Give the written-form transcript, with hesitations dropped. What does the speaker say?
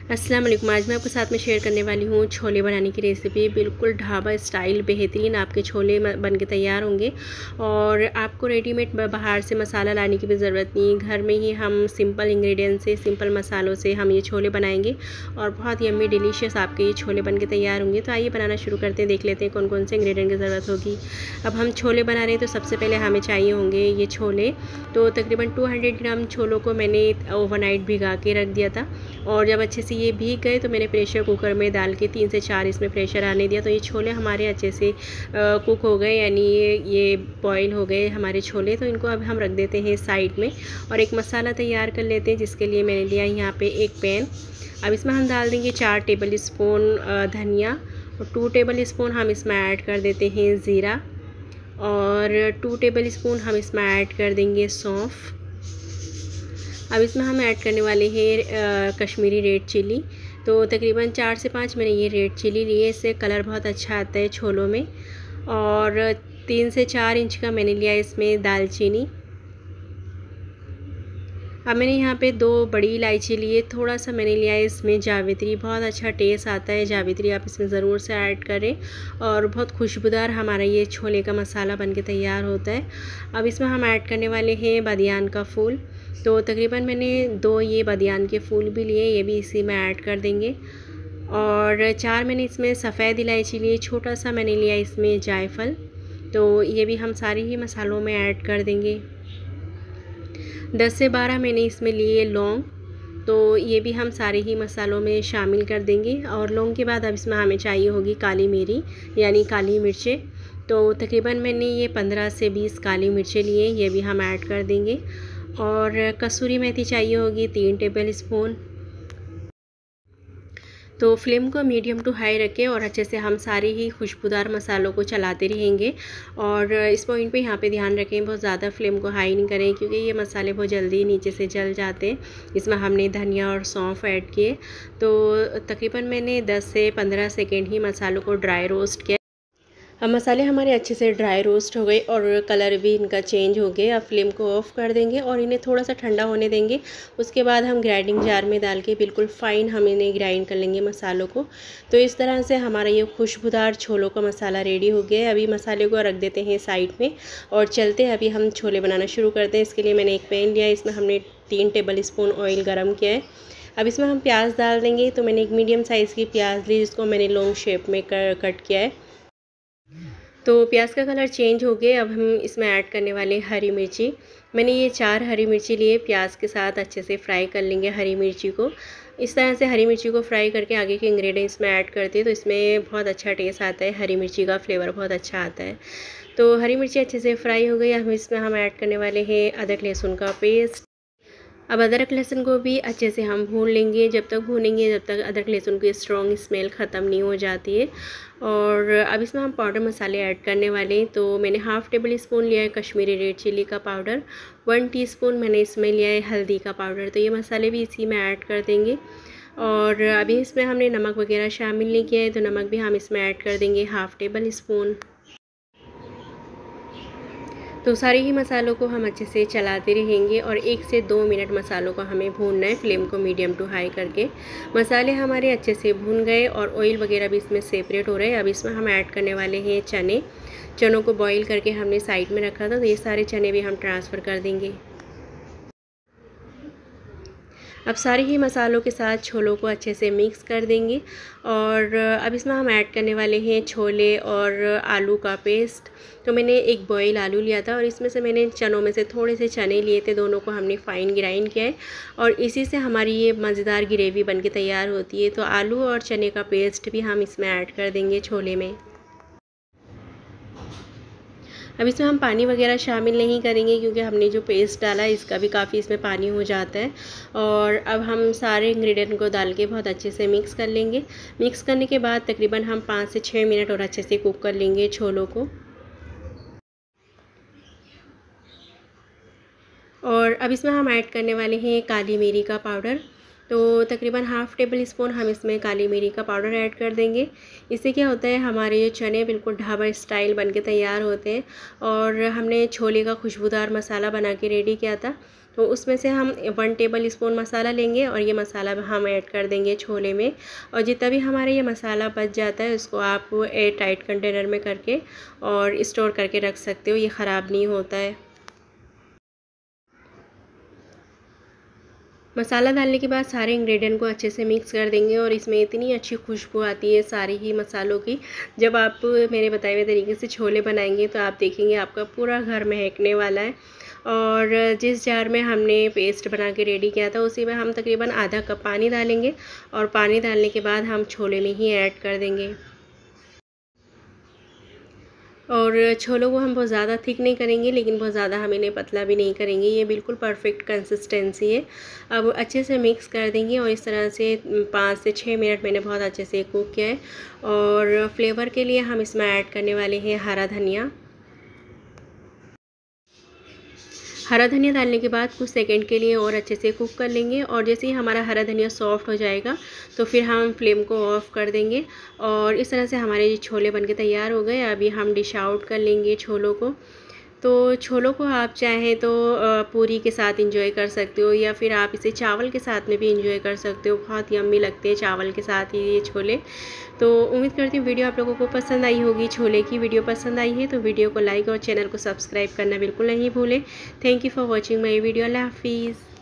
अस्सलाम वालेकुम। आज मैं आपके साथ में शेयर करने वाली हूँ छोले बनाने की रेसिपी। बिल्कुल ढाबा स्टाइल बेहतरीन आपके छोले बन के तैयार होंगे और आपको रेडीमेड बाहर से मसाला लाने की भी ज़रूरत नहीं। घर में ही हम सिंपल इंग्रेडिएंट से, सिंपल मसालों से हम ये छोले बनाएंगे और बहुत यम्मी डिलीशियस आपके ये छोले बन के तैयार होंगे। तो आइए बनाना शुरू करते हैं, देख लेते हैं कौन कौन से इंग्रेडिएंट की ज़रूरत होगी। अब हम छोले बना रहे हैं तो सबसे पहले हमें चाहिए होंगे ये छोले। तो तकरीबन 200 ग्राम छोलों को मैंने ओवरनाइट भिगा के रख दिया था और जब अच्छे से ये भीग गए तो मैंने प्रेशर कुकर में डाल के 3 से 4 इसमें प्रेशर आने दिया। तो ये छोले हमारे अच्छे से कुक हो गए, यानी ये बॉईल हो गए हमारे छोले। तो इनको अब हम रख देते हैं साइड में और एक मसाला तैयार कर लेते हैं, जिसके लिए मैंने लिया यहाँ पे एक पैन। अब इसमें हम डाल देंगे 4 टेबल स्पून धनिया और 2 टेबल स्पून हम इसमें ऐड कर देते हैं ज़ीरा और 2 टेबल स्पून हम इसमें ऐड कर देंगे सौंफ। अब इसमें हम ऐड करने वाले हैं कश्मीरी रेड चिली। तो तकरीबन 4 से 5 मैंने ये रेड चिली लिए, इससे कलर बहुत अच्छा आता है छोलों में। और 3 से 4 इंच का मैंने लिया इसमें दालचीनी। अब मैंने यहाँ पे 2 बड़ी इलायची लिए, थोड़ा सा मैंने लिया है इसमें जावित्री। बहुत अच्छा टेस्ट आता है, जावित्री आप इसमें ज़रूर से ऐड करें और बहुत खुशबूदार हमारा ये छोले का मसाला बन के तैयार होता है। अब इसमें हम ऐड करने वाले हैं बादियान का फूल। तो तकरीबन मैंने 2 ये बादियान के फूल भी लिए, ये भी इसी में ऐड कर देंगे। और 4 मैंने इसमें सफ़ेद इलायची लिए, छोटा सा मैंने लिया इसमें जायफल। तो ये भी हम सारे ही मसालों में ऐड कर देंगे। 10 से 12 मैंने इसमें लिए लौंग, तो ये भी हम सारे ही मसालों में शामिल कर देंगे। और लौंग के बाद अब इसमें हमें चाहिए होगी काली मिरी यानी काली मिर्चें। तो तकरीबन मैंने ये 15 से 20 काली मिर्चें लिए, ये भी हम ऐड कर देंगे। और कसूरी मेथी चाहिए होगी 3 टेबल स्पून। तो फ्लेम को मीडियम टू हाई रखें और अच्छे से हम सारे ही खुशबूदार मसालों को चलाते रहेंगे। और इस पॉइंट पे यहाँ पे ध्यान रखें, बहुत ज़्यादा फ्लेम को हाई नहीं करें, क्योंकि ये मसाले बहुत जल्दी नीचे से जल जाते हैं। इसमें हमने धनिया और सौंफ ऐड किए। तो तकरीबन मैंने 10 से 15 सेकेंड ही मसालों को ड्राई रोस्ट किया। अब मसाले हमारे अच्छे से ड्राई रोस्ट हो गए और कलर भी इनका चेंज हो गया। अब फ्लेम को ऑफ़ कर देंगे और इन्हें थोड़ा सा ठंडा होने देंगे। उसके बाद हम ग्राइंडिंग जार में डाल के बिल्कुल फ़ाइन हम इन्हें ग्राइंड कर लेंगे मसालों को। तो इस तरह से हमारा ये खुशबूदार छोलों का मसाला रेडी हो गया है। अभी मसाले को रख देते हैं साइड में और चलते हैं अभी हम छोले बनाना शुरू करते हैं। इसके लिए मैंने एक पैन लिया, इसमें हमने 3 टेबल स्पून ऑयल गर्म किया है। अब इसमें हम प्याज डाल देंगे। तो मैंने एक मीडियम साइज़ की प्याज ली, जिसको मैंने लॉन्ग शेप में कट किया है। तो प्याज का कलर चेंज हो गया। अब हम इसमें ऐड करने वाले हरी मिर्ची। मैंने ये 4 हरी मिर्ची लिए, प्याज के साथ अच्छे से फ्राई कर लेंगे हरी मिर्ची को। इस तरह से हरी मिर्ची को फ्राई करके आगे के इंग्रेडिएंट्स में ऐड करते हैं तो इसमें बहुत अच्छा टेस्ट आता है, हरी मिर्ची का फ्लेवर बहुत अच्छा आता है। तो हरी मिर्ची अच्छे से फ्राई हो गई। अब इसमें हम ऐड करने वाले हैं अदरक लहसुन का पेस्ट। अब अदरक लहसुन को भी अच्छे से हम भून लेंगे, जब तक भूनेंगे जब तक अदरक लहसुन की स्ट्रॉन्ग स्मेल ख़त्म नहीं हो जाती है। और अब इसमें हम पाउडर मसाले ऐड करने वाले हैं। तो मैंने हाफ़ टेबल स्पून लिया है कश्मीरी रेड चिली का पाउडर, 1 टीस्पून मैंने इसमें लिया है हल्दी का पाउडर। तो ये मसाले भी इसी में ऐड कर देंगे। और अभी इसमें हमने नमक वगैरह शामिल नहीं किया है, तो नमक भी हम इसमें ऐड कर देंगे हाफ़ टेबल स्पून। तो सारे ही मसालों को हम अच्छे से चलाते रहेंगे और 1 से 2 मिनट मसालों को हमें भूनना है, फ्लेम को मीडियम टू हाई करके। मसाले हमारे अच्छे से भून गए और ऑयल वगैरह भी इसमें सेपरेट हो रहे हैं। अब इसमें हम ऐड करने वाले हैं चने। चनों को बॉईल करके हमने साइड में रखा था, तो ये सारे चने भी हम ट्रांसफ़र कर देंगे। अब सारे ही मसालों के साथ छोलों को अच्छे से मिक्स कर देंगे। और अब इसमें हम ऐड करने वाले हैं छोले और आलू का पेस्ट। तो मैंने एक बॉयल आलू लिया था और इसमें से मैंने चनों में से थोड़े से चने लिए थे, दोनों को हमने फ़ाइन ग्राइंड किया है और इसी से हमारी ये मज़ेदार ग्रेवी बन के तैयार होती है। तो आलू और चने का पेस्ट भी हम इसमें ऐड कर देंगे छोले में। अब इसमें हम पानी वगैरह शामिल नहीं करेंगे, क्योंकि हमने जो पेस्ट डाला है इसका भी काफ़ी इसमें पानी हो जाता है। और अब हम सारे इंग्रेडिएंट को डाल के बहुत अच्छे से मिक्स कर लेंगे। मिक्स करने के बाद तकरीबन हम 5 से 6 मिनट और अच्छे से कुक कर लेंगे छोलों को। और अब इसमें हम ऐड करने वाले हैं काली मिरी का पाउडर। तो तकरीबन हाफ़ टेबल स्पून हम इसमें काली मिरी का पाउडर ऐड कर देंगे। इससे क्या होता है, हमारे ये चने बिल्कुल ढाबा स्टाइल बन के तैयार होते हैं। और हमने छोले का खुशबूदार मसाला बना के रेडी किया था। तो उसमें से हम 1 टेबल स्पून मसाला लेंगे और ये मसाला हम ऐड कर देंगे छोले में। और जितना भी हमारा ये मसाला बच जाता है उसको आप एयर टाइट कंटेनर में करके और स्टोर करके रख सकते हो, ये ख़राब नहीं होता है। मसाला डालने के बाद सारे इंग्रेडिएंट को अच्छे से मिक्स कर देंगे और इसमें इतनी अच्छी खुशबू आती है सारी ही मसालों की। जब आप मेरे बताए हुए तरीके से छोले बनाएंगे तो आप देखेंगे आपका पूरा घर महकने वाला है। और जिस जार में हमने पेस्ट बना के रेडी किया था उसी में हम तकरीबन आधा कप पानी डालेंगे और पानी डालने के बाद हम छोले में ही ऐड कर देंगे। और छोलों को हम बहुत ज़्यादा थिक नहीं करेंगे लेकिन बहुत ज़्यादा हम इन्हें पतला भी नहीं करेंगे, ये बिल्कुल परफेक्ट कंसिस्टेंसी है। अब अच्छे से मिक्स कर देंगे और इस तरह से 5 से 6 मिनट मैंने बहुत अच्छे से कुक किया है। और फ्लेवर के लिए हम इसमें ऐड करने वाले हैं हरा धनिया। हरा धनिया डालने के बाद कुछ सेकंड के लिए और अच्छे से कुक कर लेंगे और जैसे ही हमारा हरा धनिया सॉफ्ट हो जाएगा तो फिर हम फ्लेम को ऑफ़ कर देंगे। और इस तरह से हमारे ये छोले बनके तैयार हो गए। अभी हम डिश आउट कर लेंगे छोलों को। तो छोलों को आप चाहें तो पूरी के साथ इंजॉय कर सकते हो या फिर आप इसे चावल के साथ में भी इंजॉय कर सकते हो। बहुत यम्मी लगते हैं चावल के साथ ही ये छोले। तो उम्मीद करती हूँ वीडियो आप लोगों को पसंद आई होगी। छोले की वीडियो पसंद आई है तो वीडियो को लाइक और चैनल को सब्सक्राइब करना बिल्कुल नहीं भूलें। Thank you for watching my video. अल्लाह हाफिज़।